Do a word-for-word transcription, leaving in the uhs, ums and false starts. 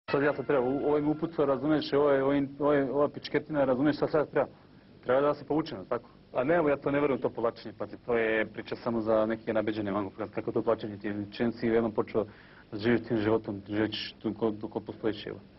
Sad ja sad treba, ovim upucao, razumiješ, ova pičketina, razumiješ šta sad treba. Treba da se povučemo, tako? A ne, ja to ne verujem to povlačenje, pazi, to je priča samo za neke nabeđene, mogu pokazati kako to povlačenje ti. Čim si jednom počeo da živiš tim životom, živit ćeš tu ko postojiš, evo.